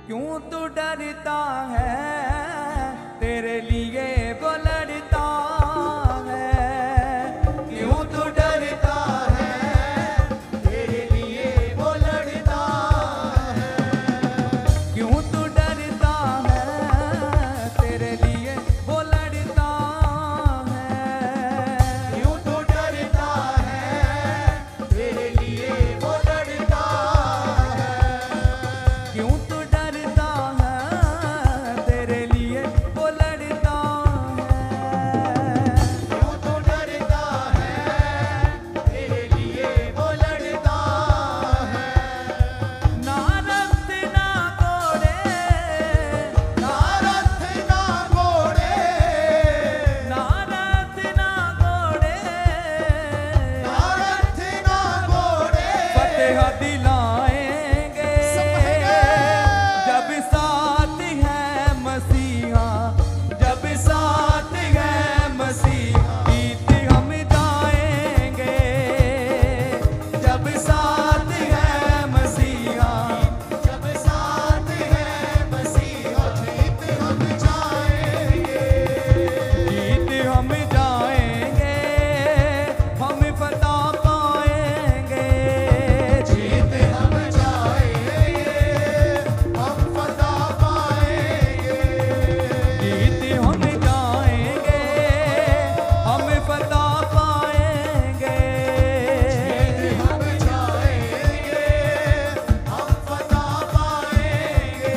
क्यों तू डरता है, तेरे लिए वो लड़ता है। क्यों तू डरता है, तेरे लिए वो लड़ता है। क्यों तू डरता है, तेरे लिए वो लड़ता है। क्यों तू डरता है, तेरे लिए वो लड़ता है। क्यों तू डरता है, तेरे लिए वो लड़ता है। क्यों तू डरता है, तेरे लिए वो लड़ता है। ना रथ ना घोड़े, ना रथ ना घोड़े, ना रथ ना घोड़े, ना रथ ना घोड़े, फतेह दिलाएंगे जब साथ है मसीहा, जब साथ है मसीहा। गीत हम गाएंगे जब साथ है मसीहा, जब साथ है मसीहा। गीत हम जाएंगे, गीत हम जाएंगे, हम फतह पाएंगे। जीत हम जाएंगे, हम फतह पाएंगे। जीत हम जाएंगे, हम फतह पाएंगे। जीत हम जाएंगे, हम फतह पाएंगे।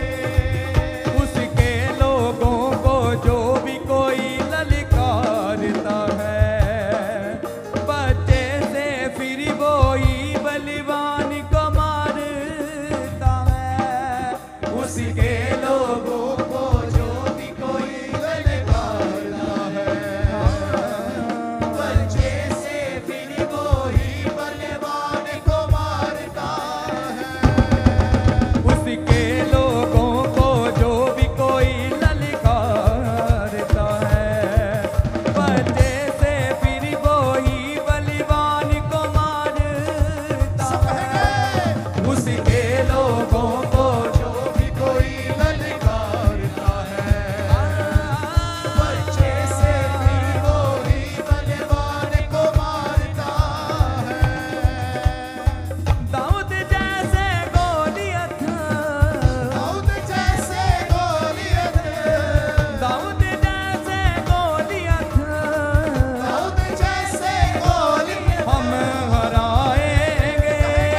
उसके लोगों को जो भी कोई ललकारता है, बच्चे से फिर वो ही बलिवान को मारता है। उसके लोगों को जो भी कोई ललकारता है, बच्चे से फिर वो ही बलिवान को मारता है। उसके लोगों को जो भी कोई ललकारता है, बच्चे से फिर वो ही बलिवान को मारता है। उसके लोगों को जो भी कोई ललकारता है, बच्चे से फिर वो ही बलिवान को मारता है। दाऊद जैसे गोलियत, दाऊद जैसे गोलियत, दाऊद जैसे गोलियत, दाऊद जैसे गोलियत हम हराएंगे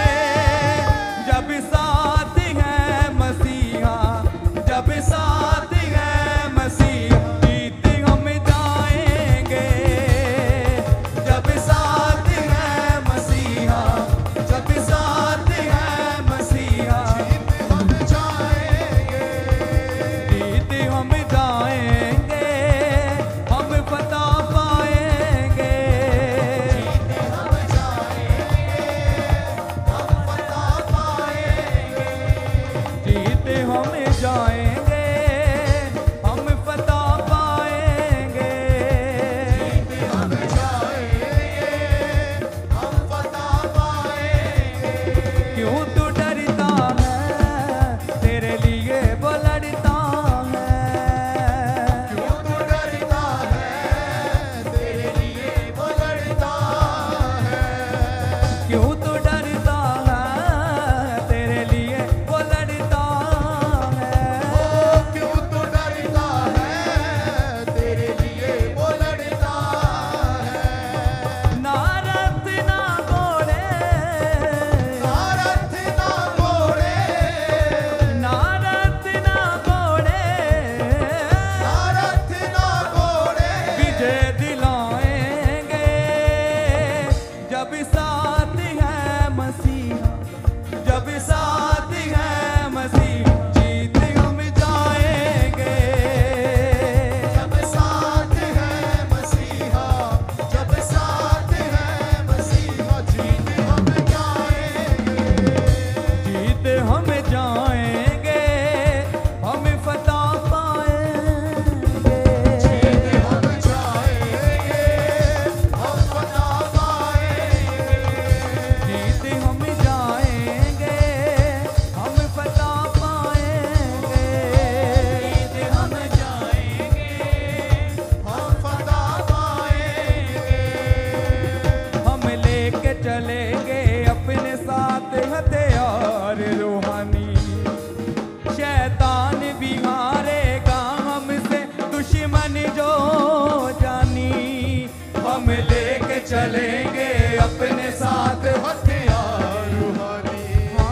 जब साथ है मसीहा, जब साथ है मसीहा। जीत हम जाएंगे जब साथ है मसीहा, जब साथ है मसीहा। जीत हम जाएंगे, जीत हम जाएंगे, हम फतह पाएंगे। जीत हम जाएंगे, हम फतह पाएंगे। जीत हम जाएंगे, हम फतह पाएंगे। जीत हम जाएंगे, हम फतह पाएंगे। क्यों तू डरता है, तेरे लिए वो लड़ता है। क्यों तू डरता है, तेरे लिए वो लड़ता है। क्यों तू डरता है, तेरे लिए वो लड़ता है। चलेंगे अपने साथ हथियार रूहानी।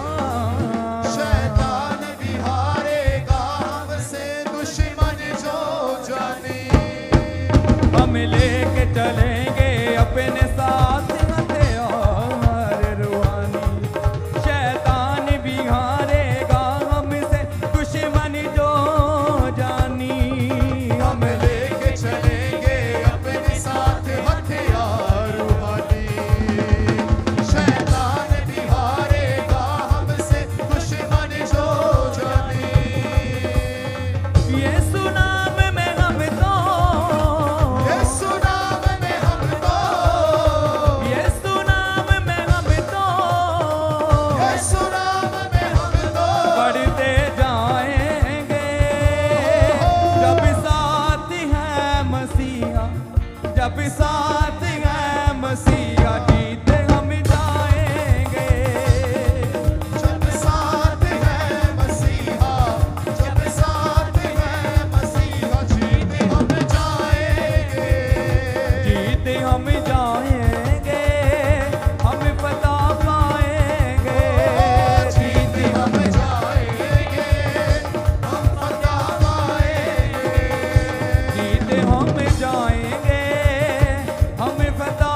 शैतान भी हारेगा हमसे दुश्मन जो जाने। हम लेके चलेंगे अपने साथ हथियार रूहानी। शैतान भी हारेगा हमसे दुश्मन जो जानी। हम लेके चलेंगे अपने साथ हथियार रूहानी। शैतान भी हारेगा हमसे दुश्मन जो जाने। यीशु नाम में हम तो, यीशु नाम में हम तो, यीशु नाम में हम तो, यीशु नाम में हम तो बढ़ते जाएंगे। जब साथ है मसीहा, जब साथ है मसीहा, जीत हम जाएंगे। जब साथ है मसीहा, जब साथ है मसीहा, जीत हम जाएंगे। जीत हम जाएंगे, हम पता पाएंगे। जीत हम जाएंगे, हम फतह पाएंगे। जीत हम जाएंगे, हम पता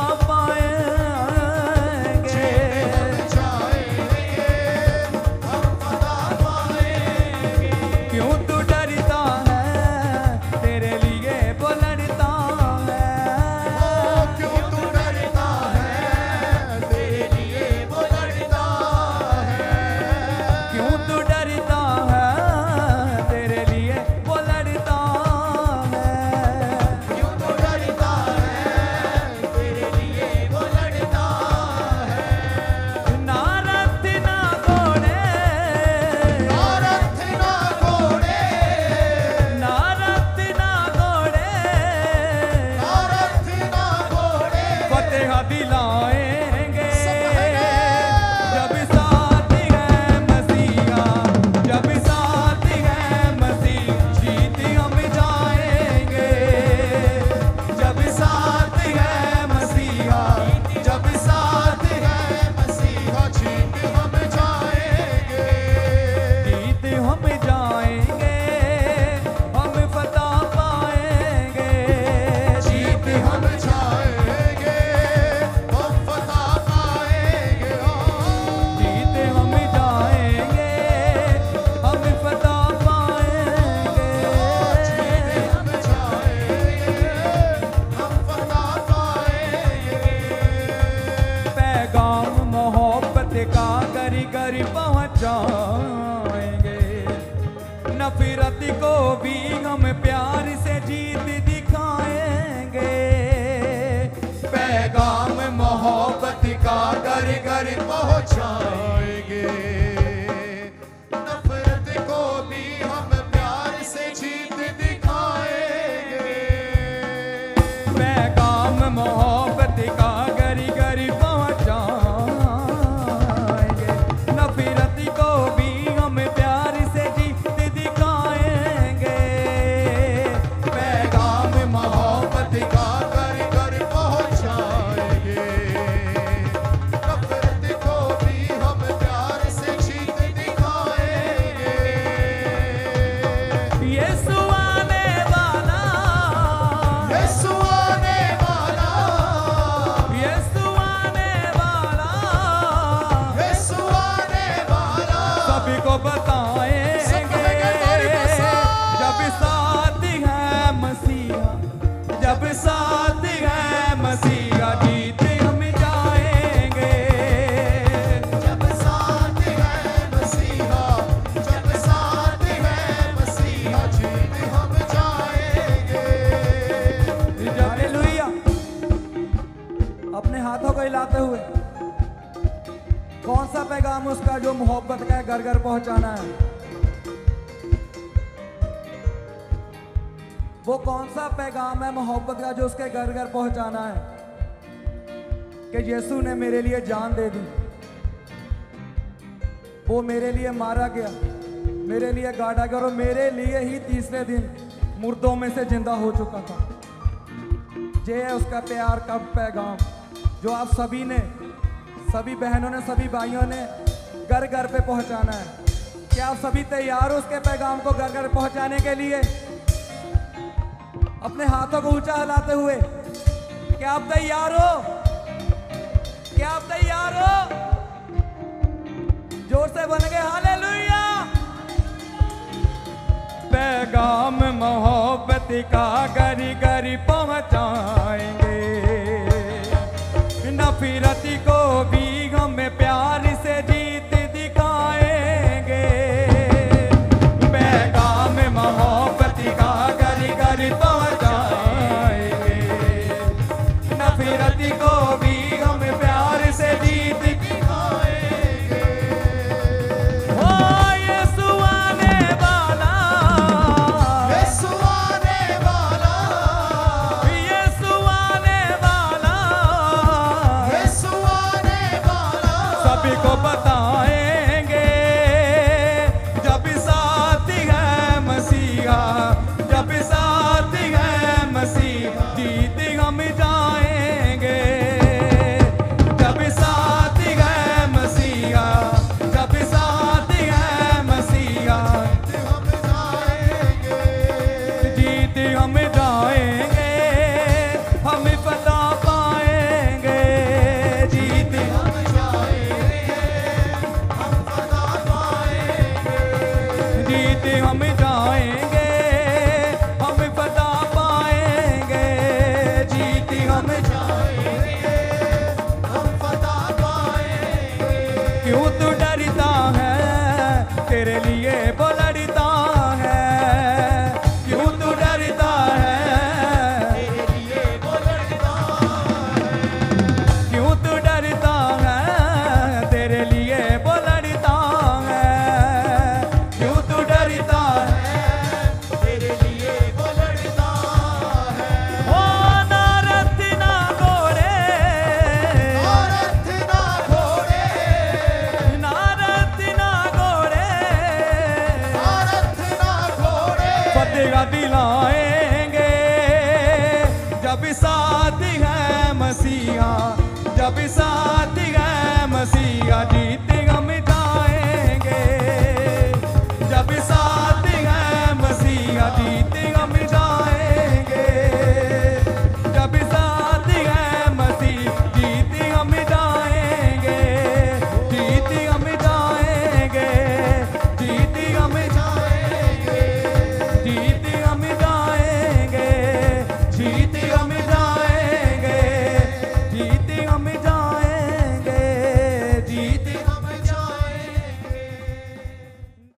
पाएंगे। जाएंगे, हम फतह पाएंगे। क्यों तू डरता है, तेरे लिए वो लड़ता है। क्यों तू डरता है, तेरे लिए वो लड़ता है। क्यों तू डरता है, तेरे लिए वो लड़ता है। क्यों तू डरता है, तेरे लिए वो लड़ता है। ना रथ ना घोड़े, ना रथ ना घोड़े, ना रथ ना घोड़े, ना रथ ना घोड़े, फतेह दिलाएंगे। सपने जब साथ है मसीहा, जब साथ है मसीहा, जीत हम जाएंगे। जब साथ है मसीहा, जब साथ है मसीहा, जीत हम जाएंगे। जीत हम जाएंगे, हम फतह पाएंगे। जीत हम जाएंगे, हम फतह पाएंगे। जीत हम जाएंगे, हम फतह पाएंगे। हम जाएंगे, हम फतह पाएंगे। पैगाम मोहब्बत का गरी गरी पहुंचाएंगे। नफरत को भी हम प्यार से जीत दिखाएंगे। पैगाम मोहब्बत का घर घर पहुंचाएंगे। नफरत को भी हम प्यार से जीत दिखाएंगे। पैगाम मोहब्बत का गरी गरी पहुंचाएंगे। नफरत को भी हम प्यार से जीत दिखाएंगे। पैगाम मोहब्बत का घर घर पहुंचाएंगे। नफरत को भी हम प्यार से जीत दिखाएंगे। यीशु आने वाला, यीशु आने वाला, यीशु आने वाला, यीशु आने वाला, सभी को बताएंगे। जब साथ है मसीहा, जब साथ है मसीहा, जीत हम जाएंगे। जब साथ है मसीहा, जब साथ है मसीहा, जीत हम जाएंगे। हालेलुया। अपने हाथों को हिलाते हुए कौन सा पैगाम उसका जो मोहब्बत का है, घर घर पहुंचाना है। वो कौन सा पैगाम है मोहब्बत का जो उसके घर घर पहुंचाना है कि यीशु ने मेरे लिए जान दे दी, वो मेरे लिए मारा गया, मेरे लिए गाड़ा गया और मेरे लिए ही तीसरे दिन मुर्दों में से जिंदा हो चुका था। ये है उसका प्यार का पैगाम। जो आप सभी ने, सभी बहनों ने, सभी भाइयों ने घर घर पे पहुंचाना है। क्या आप सभी तैयार हो उसके पैगाम को घर घर पहुंचाने के लिए? अपने हाथों को ऊंचा हिलाते हुए, क्या आप तैयार हो? क्या आप तैयार हो? जोर से बन गए हालेलुया। पैगाम मोहब्बत का घरी घरी पहुंचाएंगे, नफरत को भी हम प्यार से जीत दिखाएंगे। पैगाम मोहब्बत का घरी घरी पहुंचाएंगे, नफरत को भी हम प्यार से जीत दिखाएंगे। ओ यीशु आने वाला, यीशु आने वाला, यीशु आने वाला, यीशु आने वाला, सभी को बताएंगे जब साथी है मसीहा, जब साथी है मसीहा, जीत हम जाएंगे। जब साथी है मसीहा, जब साथी है मसीहा, हम जाएंगे, जीत हम जाएंगे, हम पता पाएंगे। जीत हम जाएंगे, हम पता पाएंगे, जीत हम जाएंगे, हम पता पाएंगे। जीत हम जाएंगे, हम पता पाएंगे। क्यों तू डरता है, तेरे लिए वो लड़ता है। क्यों तू डरता है, तेरे लिए वो लड़ता है, क्यों तू डरता है, तेरे लिए वो लड़ता है। क्यों तू डरता है, तेरे लिए वो लड़ता है। ओ ना रथ ना घोड़े, औरत ना घोड़े, ना रथ ना घोड़े, औरत ना घोड़े, फतेह दिलाएंगे जब साथी है मसीहा, जब साथी